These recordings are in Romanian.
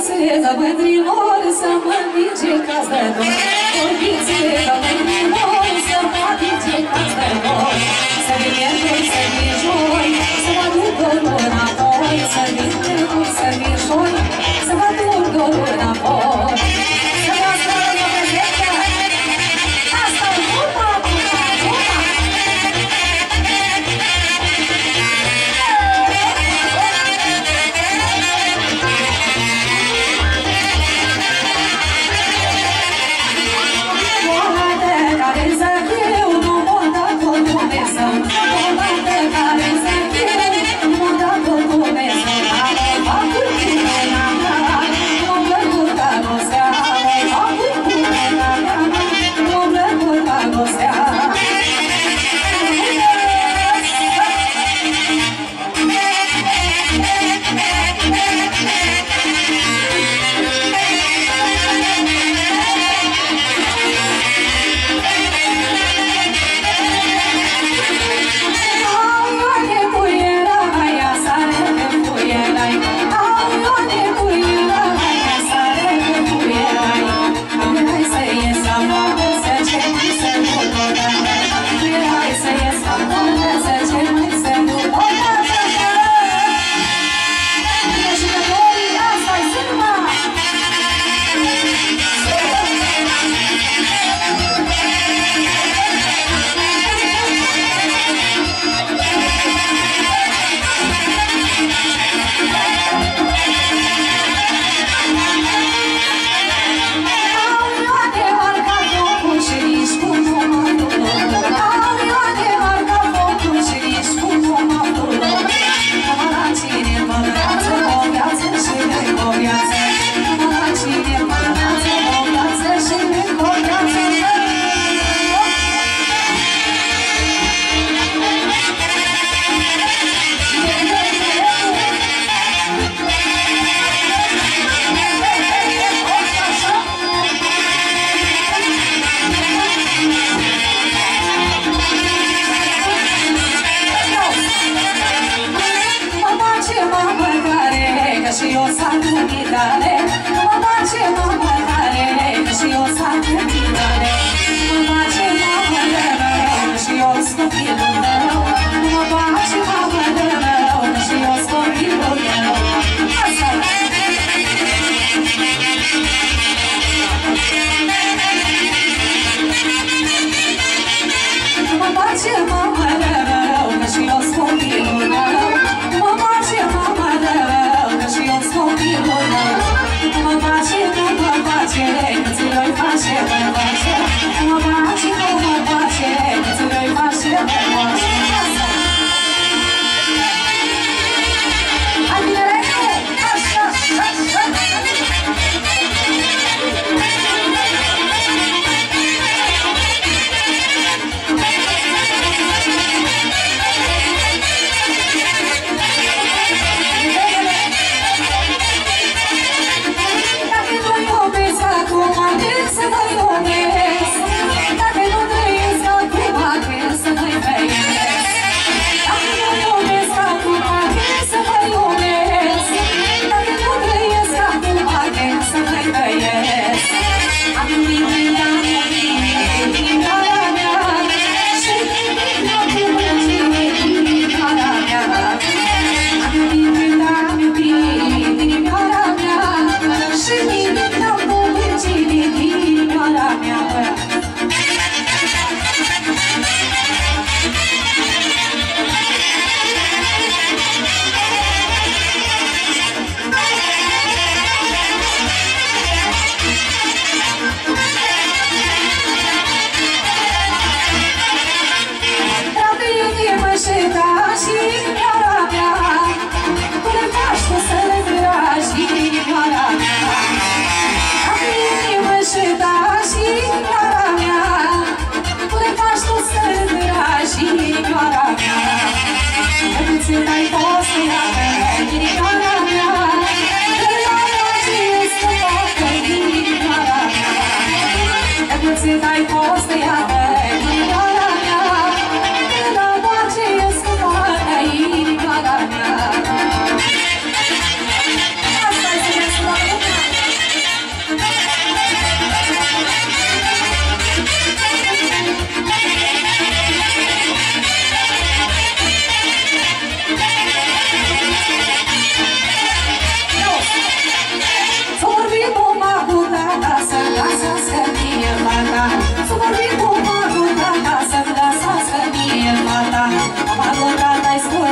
Vorbiți-vă mândrilor să mă învinge ca-ți de dor. Vorbiți-vă mândrilor să mă învinge ca-ți de dor. Să vin miercuri, să vin joi, să mă duc dorul înapoi. Să vin miercuri, să vin joi, să mă duc dorul înapoi. Să vă ascultă o prezentă! Asta-i bună, bună, bună! Care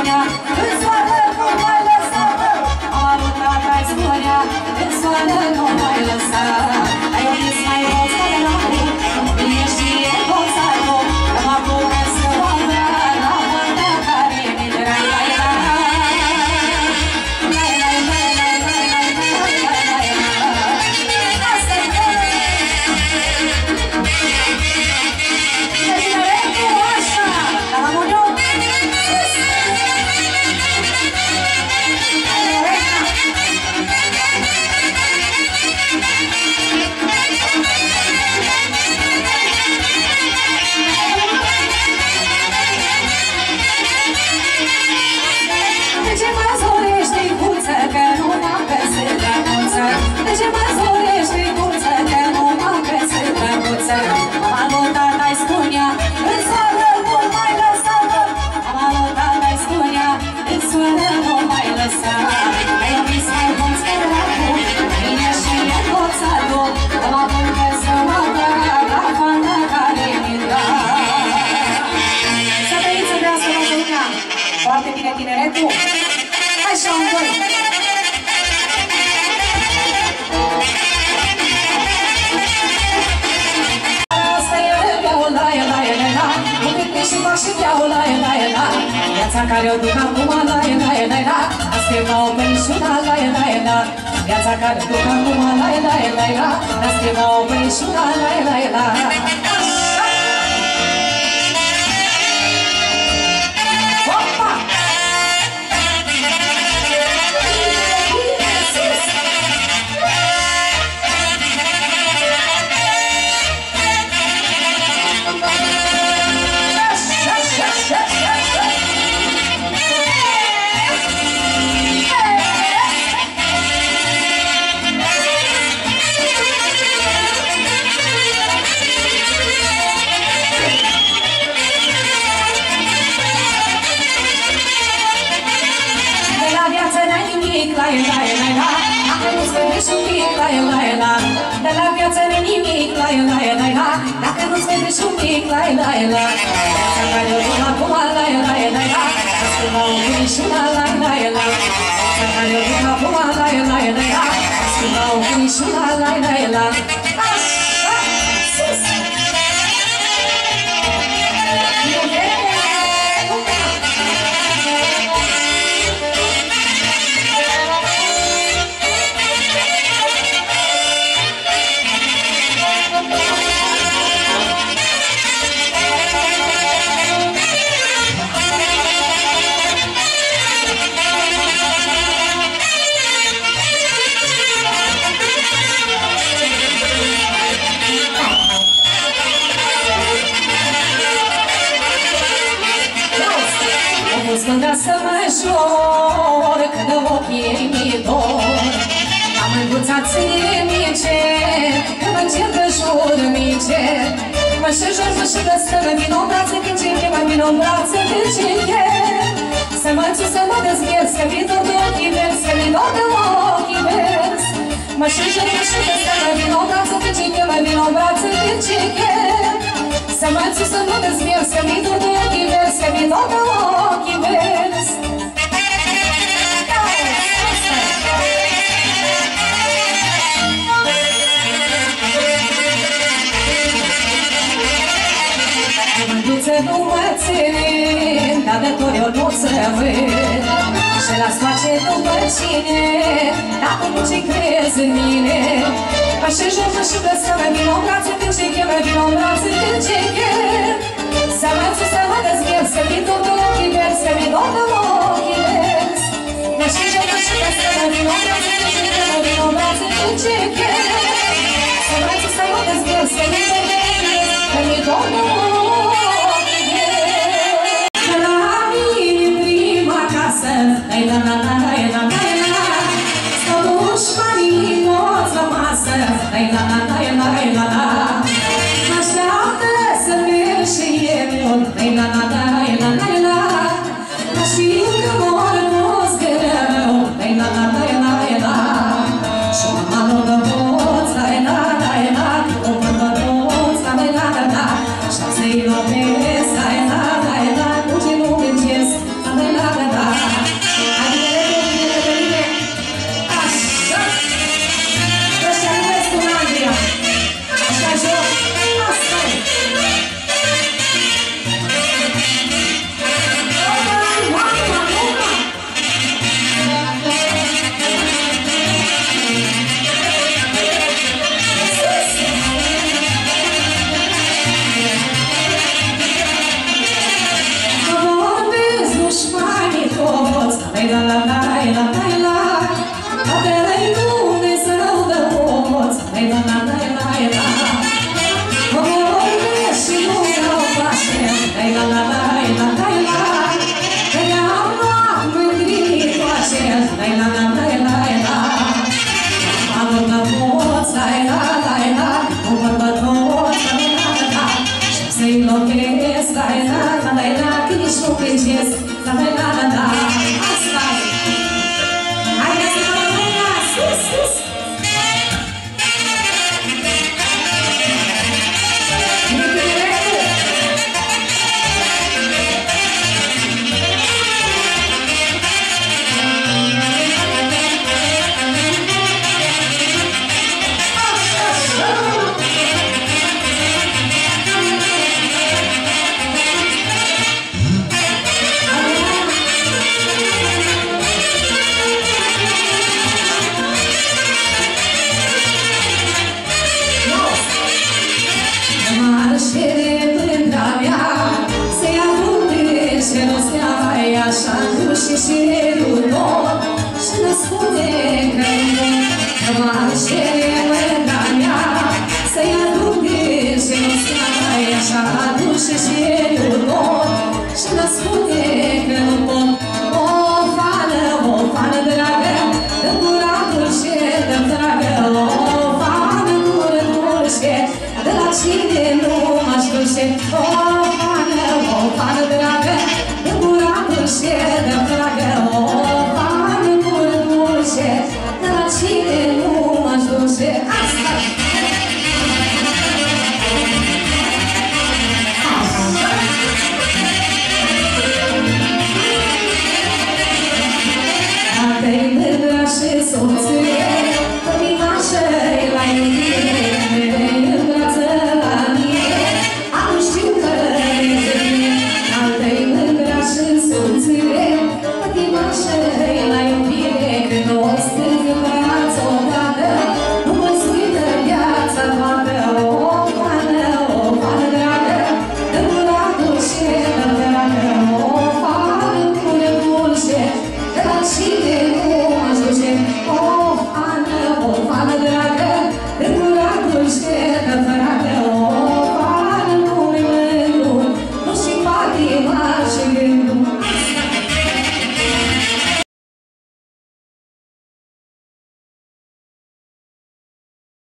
spunea, în soară nu mai lăsa, mama lui tata-i spunea, în soară nu mai lăsa. Ai omis mai rost de la cu, bine știe boxarul, că mă apucă să o vrea la fata care mi dragă. De ce mă zorești, micuță, că nu m-am găsit drăguță? Mama lui tata-i spunea, în soară nu mai lăsa, mama lui tata-i spunea, în soară nu mai lăsa. Ai omis mai bun scăracu, bine și e toțatul, că mă apucă să mă trag la fata care mi drag. Să trăiți, să vreau să vă juca. Foarte bine tineretul. Hai și un doi. Și beau la e la e la viața care o duc acum la e la e la e la ascriva o băișuna la e la e la viața care o duc acum la e la e la e la ascriva o băișuna la e la e la. De la viață nu-i nimic, la e la e la e la. Dacă nu-ți vede și un pic, la e la e la. Viața care o duc acum, la e la e la e la. Ascultă o bunișuna, la e la e la. Viața care o duc acum, la e la e la e la. Ascultă o bunișuna, la e la e la. Așa, sus! Să mă jur că de ochii mi dor. Am învățat ție mice, că mă cer de jur mice. Mă și jur, mă și găsă, mă vin o brață când ce mă vin o brață când ce să mă țu, să mă dezvierți, că mi dor de ochii verzi, că mi dor de ochii verzi. Mă și jur, mă și găsă, mă vin o brață când ce mă vin o brață când ce să mă țu, să mă dezvierți, că mi dor de ochii verzi, că mi dor de ochii verzi. Mânduță nu mă țin, dar de tot eu nu ți văd. Și las face după cine, dacă nu ce crezi în mine. Mă și jur, mă și găsă, mă vin o brață când ce chem, mă vin o brață când ce chem. Să mă țu, să mă dezvierți, că mi dor de ochii verzi, că mi dor de ochii verzi. Mă și jur, mă și găsă, mă vin o brață când ce chem, mă vin o brață când ce chem. Să mă țu, să mă dezvierți, că mi dor de ochii verzi, că mi dor de ochii verzi. Ai la la la la la la la. Stau dușmanii toți la masă. Ai la la la la la la. Așteaptă să merg și eu. Ai la la la la la la. Dar știu că mor toți de rău. Ai la la la la la. Și mama nu dă toți la la la la. O mă dă toți la la la la. Și să-i lovesc la la la la. Cu ce nu gândesc la la la la. Lai la la lai la lai la Adele-i Dumnezeu de poți Lai la la lai lai la Mă vorbesc și nu vreau pace Lai la la lai la lai la Că le-am luat mândrii toace Lai la la lai lai la Anul la poți lai la lai la Un bărbat poți lai la la Și să-i înlocuiesc lai la la lai la Că nici nu pricesc lai la la la Asta e Haideți să vă mâna sus, sus Și cerul tot Și ne spune că marșele